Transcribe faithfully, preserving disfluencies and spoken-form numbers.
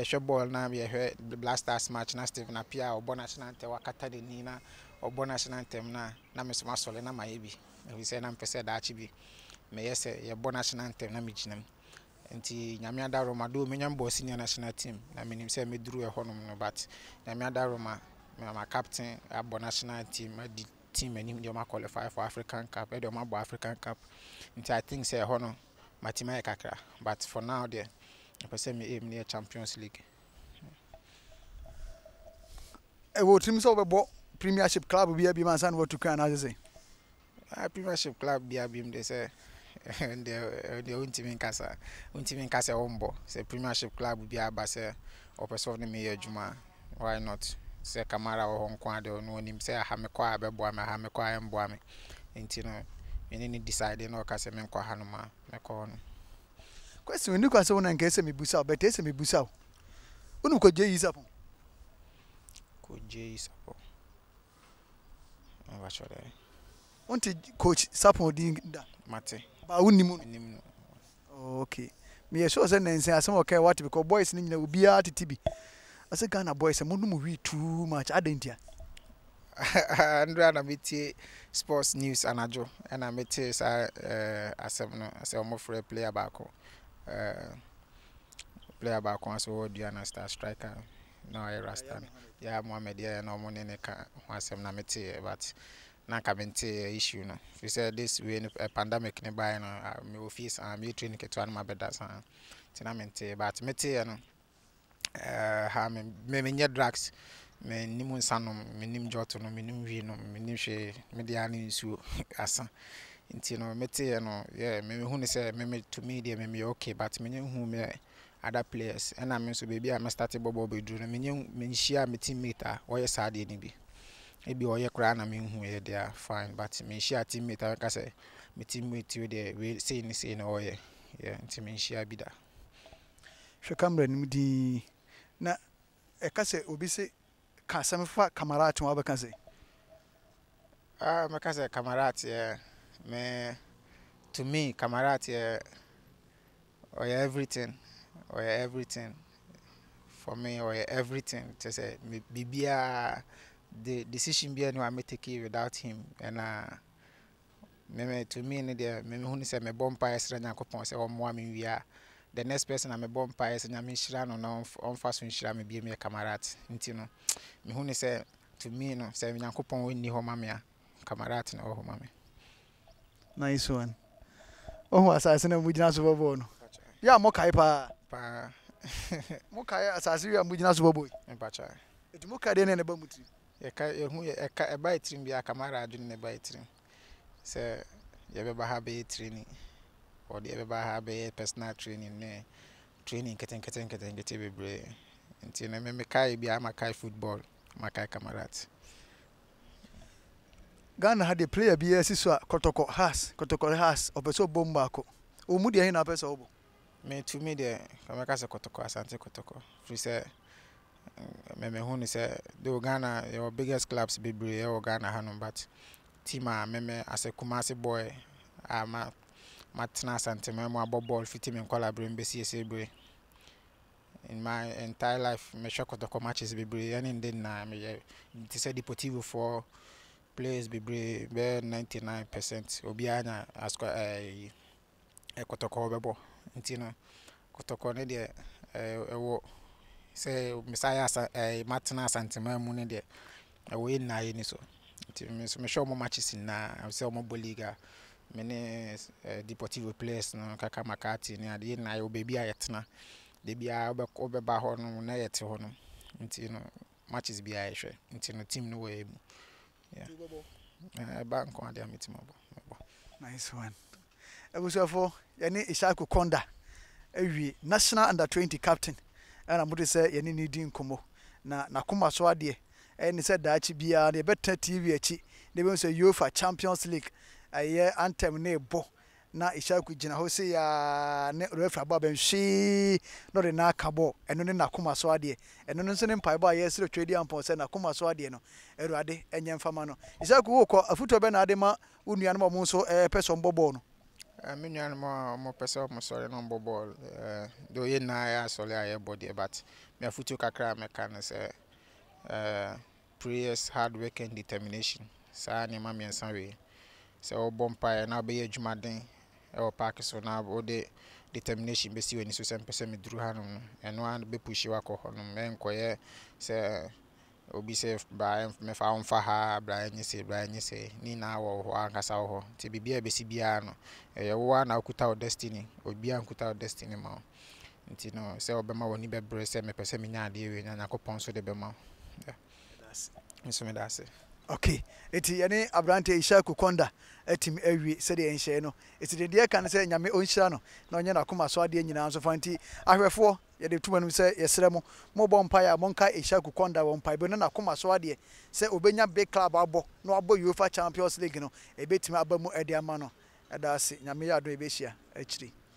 short ball na be hwe the Blackstars match na Steve na pia obo national anthem wakata de ni na obo national anthem na na me so masole na maye bi we say na mpese da achi bi me yese ye bo national anthem na me ginam nti nyame ada Roma do me nyam bo senior national team na me nim say me duru e honom no but nyame ada Roma me my captain abo national team di team anim dey ma qualify for African Cup e dey ma bo African Cup nti I think say hono my team ay kakra but for now there I person me aim near Champions League. E wo team so be Premiership club bi abi man san what to can as say. Ah Premiership club bi abi dem say and the the own team in casa own team in casa ombo say Premiership club bi aba say o person of me adwuma why not say Kamara o honko ade no nim say ha me kwa abebo am ha me kwa embo am nti no me ni decide no ka say me kwa hanoma me kwa no question we ni kwa say wona nke say me busa but say me busa unu ko je yi sapo ko je yi sapo I watch there wanti coach sapo di da mate ba unimu nim okay me sure say nense asem okay what because boys ni nyina obi a titibi ase Ghana boys mo no we too much adentia Andrea na meti sports news anajo and I meti sa eh asem no ase omo free player back uh player back one so do you star striker no I rasta yeah Mohamed yeah no money ne ka asem na meti but na ka mente issue no we say this we a pandemic ne buy no me office and me training ke to an ma beda san tina mente but meti no eh ha me me nye drugs me nimu sanom me nim joto no me nim wi no me nim hwe me dia ne nsuo asa nti no meti no yeah me hu ne say me to me dia me okay but me hu me other players and I mean so baby I start bobo be do no me me share me teammate a wo ye sade ni bi e bi o ye kra na me hu ye dia fine but me share teammate I ka say me teammate we dey we say ni say no ye yeah nti me share bi da hwe camera ni di na e ka say obi say ka sam fa Kamarat wa be ka say ah me ka say Kamarat yeah me to me Kamarat yeah or yeah, everything or yeah, everything for me or yeah, everything to say me bibia the decision be no I may take it without him and uh me to me ne there me hu ni say me bomb pass ran yakopon say o mo am wi a the next person I me bomb pass nya me hira no no on fa so hira me bi me Kamarat nti no me hu ni say to me no say yakopon woni ho ma me a Kamarat na ho ma me nice one oh asase na mugina so bobo no ya mo kai pa pa mo kai asase ya mugina so bobo e pa cha e mo kai de ne ba mutri e ka e hu e ka e ba itrim bia Kamara adwene ne ba itrim se ye be ba ha be training or the be ba ha be personal training ne training keten keten keten kete bebre nti na me me kai bia ma kai football ma kai Kamarat Ghana had a player be a siso Kotoko has Kotoko has opeso bomba ko o mu de hin na pesa obo me to me de kama ka se Kotoko Asante Kotoko free say me me hu ni say the Ghana your biggest clubs be bre e Ghana hanom but team a me me as a Kumasi boy ama matna Asante me mo ball fit me kwala bre mbesi ese bre in my entire life me shot Kotoko matches be bre and in den na me it say Deportivo for players be bre be ninety-nine percent obi anya asko eh Kotoko bebo nti no Kotoko ne de eh wo say Messiah eh matna Asante mu ne de we na ye ni so nti me so me show mo matches na I say mo boliga me ne Deportivo players no kaka makati ne ade na ye obebi ayetena de bia obeba ho no na yete ho no nti no matches bia ye hwe nti no team no we yeah eh bank on ade meeting mo nice one e bu so for ye ni Ishaku Kondah awie national under twenty captain and I'm going to say ye ni ni di nkomo na nakoma so ade and said that bia the better T V achi they be say UEFA Champions League aye anthem na ebo na Ishaku gina ho say ya ne referee ba ben hwe no de na akabo eno ne nakoma so ade eno no nso ne mpai ba ye sire twedi ampon say nakoma so ade no eruade enye mfama no Ishaku wo ko afuto be na ade ma unua no mo nso eh person bobo no I mean, you more more person more sorry no ball. Uh, though you na ya sorry I body, but me a futu kakra me can say uh prayers, hard work and determination. Sa ni ma me nsan we. Se o bompa na be adwuma den e o park so na o de determination be si we ni so sem pese me duru hanom eno an be push wa ko honom me nkoye se obi se bra me fa on fa ha bra nyi se bra nyi se ni na wo ho ankasa wo ti bibia be si bia no e wo na akuta o destiny obi an kuta o destiny ma nti no se obema woni be bre se me pese me nya ade we nya nakopon so de be ma that's nso me that's okay eti yani abrante Ishaku Kondah etim awi se de enhye no eti de de kan se nyame onhyira no na onye na akoma so ade nyina nso fanti ahwefo ye de tuma no se yesere mo mo bo mpa ya mo nka Ishaku Kondah wo mpa be no na akoma so ade se obenya big club abo no abo UEFA Champions League no ebetim aba mu ade ama no that's nyame ya do ebehia akiri